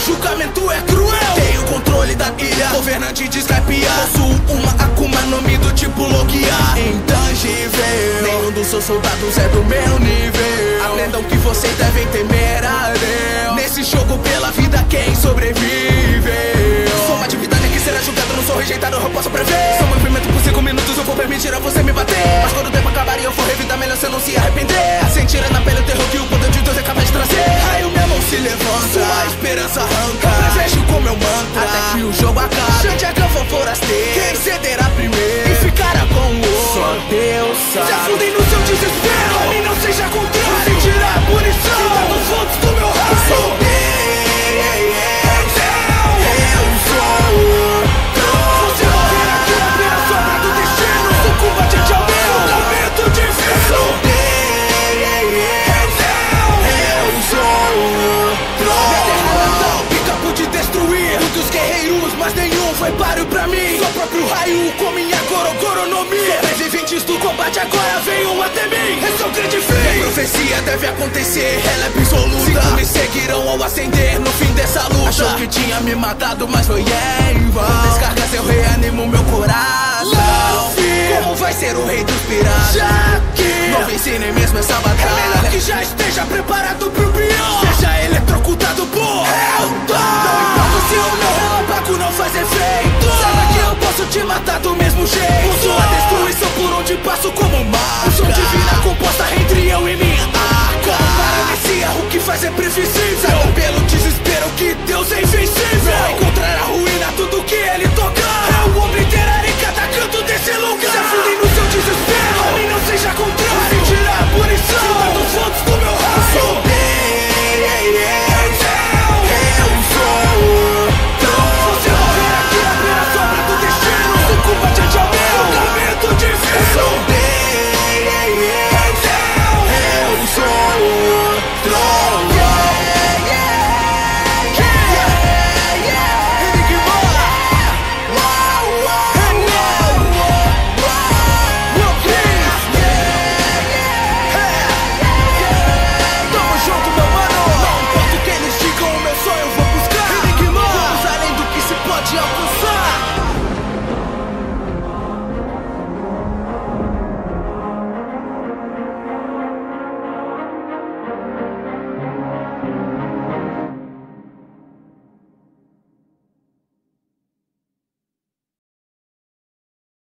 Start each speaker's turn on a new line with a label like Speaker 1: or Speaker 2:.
Speaker 1: julgamento é cruel. Tenho controle da ilha, governante de Skypiea. Possuo uma Akuma no Mi do tipo Logia. Intangível, nenhum dos seus soldados é do meu nível. Aprendam que vocês devem temer a Deus. Nesse jogo pela vida quem sobreviveu. Sou uma divindade que será julgado, não sou rejeitado, eu posso prever. Sou movimento por 5 minutos, eu vou permitir a você me bater. Mas quando o tempo acabar e eu for revidar, melhor você não se arrepender. Sentir na pele o terror que o poder de Deus é capaz de trazer. Raio minha mão se levanta, sua esperança arranca. Eu prevejo com meu mantra, até que o jogo acabe. Chante a canfa forasteiro, quem cederá primeiro e ficará com o outro, só Deus sabe. Se afundem no seu desespero, a mim não seja contrário. Sentirá a punição, sinta nos fontes do meu raio. Eu sou Deus. Você morrer aqui apenas sobra do destino. Sucumba diante ao meu julgamento divino. Eu sou minha terra natal, pica pude destruir muitos guerreiros, mas nenhum foi páreo pra mim. Sou próprio raio com minha Gorogoro no Mi. Sobreviventes do combate agora venham até mim. Esse é o grande fim. Minha profecia deve acontecer, ela é absoluta. 5 me seguirão ao ascender no fim dessa luta. Achou que tinha me matado, mas foi em vão. Com descargas eu reanimo meu coração. Como vai ser o rei dos piratas? Já que não venci nem mesmo essa batalha, é melhor que já esteja preparado pro pior. Seja eletrocutado por Helldawn. Não importa se o meu relâmpago não faz efeito, saiba que eu posso te matar do mesmo jeito.